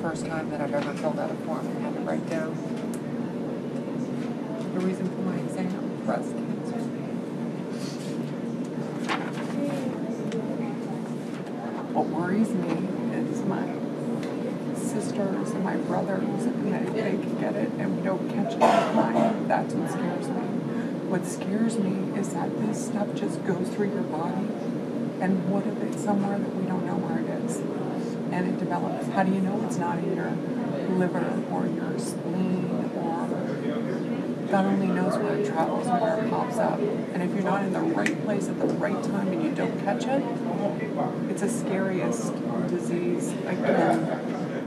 first time that I've ever filled out a form and had to write down the reason for my exam, breast cancer. What worries me is my sisters and my brothers, and they can get it and we don't catch it in time. That's what scares me. What scares me is that this stuff just goes through your body, and what if it's somewhere that we don't know where it is, and it develops? How do you know it's not in your liver or your spleen, or God only knows where it travels and where it pops up. And if you're not in the right place at the right time and you don't catch it, it's the scariest disease again